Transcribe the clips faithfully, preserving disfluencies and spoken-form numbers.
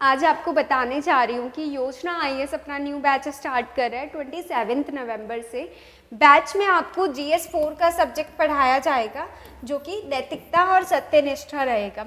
आज आपको बताने जा रही हूँ कि योजना आईएएस अपना न्यू बैच स्टार्ट कर रहा है ट्वेंटी सेवेंथ नवंबर से। बैच में आपको जीएस फोर का सब्जेक्ट पढ़ाया जाएगा जो कि नैतिकता और सत्यनिष्ठा रहेगा।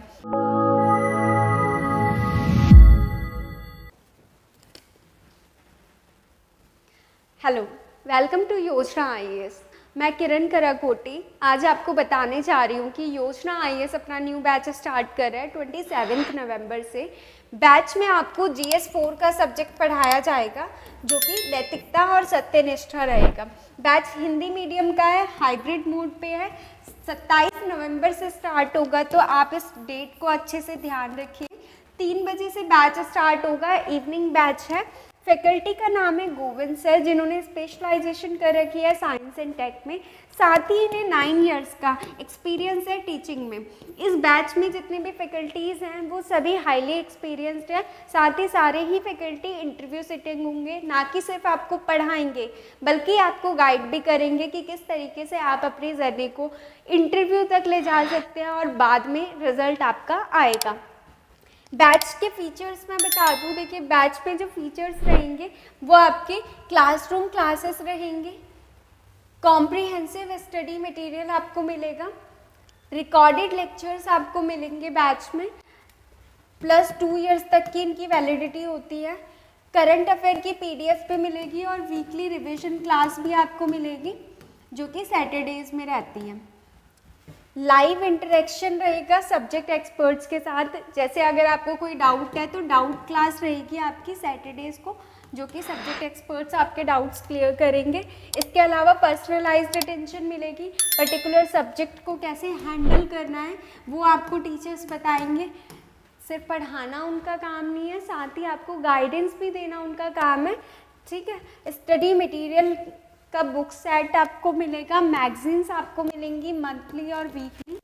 Hello, welcome to Yojana IAS. मैं किरण कराकोटी आज आपको बताने जा रही हूँ कि योजना आईएएस अपना न्यू बैच स्टार्ट कर रहा है ट्वेंटी सेवेंथ नवंबर से। बैच में आपको जीएस फोर का सब्जेक्ट पढ़ाया जाएगा जो कि नैतिकता और सत्यनिष्ठा रहेगा। बैच हिंदी मीडियम का है, हाइब्रिड मोड पे है। सत्ताईस नवंबर से स्टार्ट होगा, तो आप इस डेट को अच्छे से ध्यान रखिए। तीन बजे से बैच स्टार्ट होगा, इवनिंग बैच है। फैकल्टी का नाम है गोविंद सर, जिन्होंने स्पेशलाइजेशन कर रखी है साइंस एंड टेक में। साथ ही इन्हें नाइन इयर्स का एक्सपीरियंस है टीचिंग में। इस बैच में जितने भी फैकल्टीज़ हैं वो सभी हाईली एक्सपीरियंस्ड हैं। साथ ही सारे ही फैकल्टी इंटरव्यू सिटिंग होंगे, ना कि सिर्फ आपको पढ़ाएंगे बल्कि आपको गाइड भी करेंगे कि किस तरीके से आप अपनी जर्नी को इंटरव्यू तक ले जा सकते हैं और बाद में रिजल्ट आपका आएगा। बैच के फीचर्स मैं बता दूँ, देखिए बैच में जो फीचर्स रहेंगे वो आपके क्लासरूम क्लासेस रहेंगे, कॉम्प्रिहेंसिव स्टडी मटेरियल आपको मिलेगा, रिकॉर्डेड लेक्चर्स आपको मिलेंगे बैच में, प्लस टू इयर्स तक की इनकी वैलिडिटी होती है। करंट अफेयर की पीडीएफ पे मिलेगी और वीकली रिविजन क्लास भी आपको मिलेगी जो कि सैटरडेज में रहती है। लाइव इंटरेक्शन रहेगा सब्जेक्ट एक्सपर्ट्स के साथ। जैसे अगर आपको कोई डाउट है तो डाउट क्लास रहेगी आपकी सैटरडेज को, जो कि सब्जेक्ट एक्सपर्ट्स आपके डाउट्स क्लियर करेंगे। इसके अलावा पर्सनलाइज्ड अटेंशन मिलेगी, पर्टिकुलर सब्जेक्ट को कैसे हैंडल करना है वो आपको टीचर्स बताएंगे। सिर्फ पढ़ाना उनका काम नहीं है, साथ ही आपको गाइडेंस भी देना उनका काम है। ठीक है, स्टडी मटेरियल का बुक सेट आपको मिलेगा, मैगजीन्स आपको मिलेंगी मंथली और वीकली।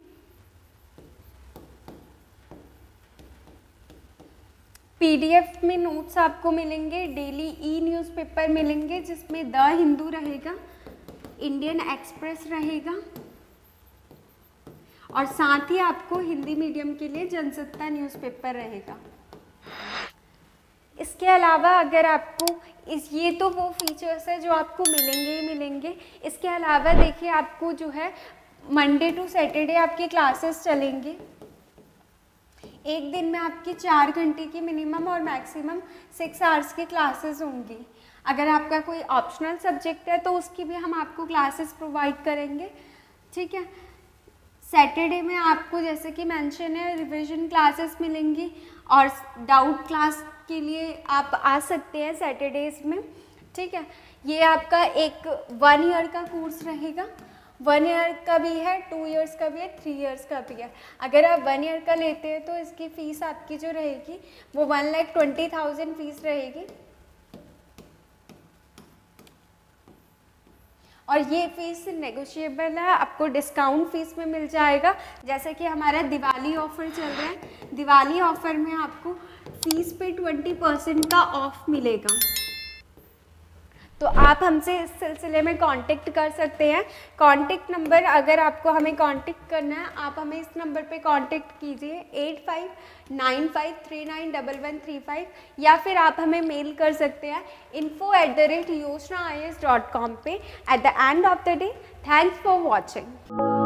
पीडीएफ में नोट्स आपको मिलेंगे, डेली ई न्यूज़पेपर मिलेंगे जिसमें द हिंदू रहेगा, इंडियन एक्सप्रेस रहेगा और साथ ही आपको हिंदी मीडियम के लिए जनसत्ता न्यूज़पेपर रहेगा। इसके अलावा अगर आपको इस ये तो वो फीचर्स है जो आपको मिलेंगे ही मिलेंगे। इसके अलावा देखिए आपको जो है मंडे टू सैटरडे आपकी क्लासेस चलेंगी। एक दिन में आपकी चार घंटे की मिनिमम और मैक्सिमम सिक्स आवर्स की क्लासेस होंगी। अगर आपका कोई ऑप्शनल सब्जेक्ट है तो उसकी भी हम आपको क्लासेस प्रोवाइड करेंगे। ठीक है, सैटरडे में आपको जैसे कि मेंशन है रिवीजन क्लासेस मिलेंगी और डाउट क्लास के लिए आप आ सकते हैं सैटरडेज में। ठीक है, ये आपका एक वन ईयर का कोर्स रहेगा। वन ईयर का भी है, टू इयर्स का भी है, थ्री इयर्स का भी है। अगर आप वन ईयर का लेते हैं तो इसकी फ़ीस आपकी जो रहेगी वो one lakh twenty thousand fees रहेगी और ये फीस नेगोशिएबल है, आपको डिस्काउंट फीस में मिल जाएगा। जैसे कि हमारा दिवाली ऑफ़र चल रहा है, दिवाली ऑफ़र में आपको फीस पे ट्वेंटी परसेंट का ऑफ मिलेगा। तो आप हमसे इस सिलसिले में कांटेक्ट कर सकते हैं। कांटेक्ट नंबर अगर आपको हमें कांटेक्ट करना है, आप हमें इस नंबर पे कांटेक्ट कीजिए eight five nine five three nine double one three five या फिर आप हमें मेल कर सकते हैं info at the rate Yojana I S dot com पे। At the end of the day, thanks for watching.